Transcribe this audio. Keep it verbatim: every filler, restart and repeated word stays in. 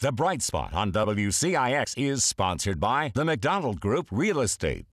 The Bright Spot on W C I X is sponsored by the McDonald Group Real Estate.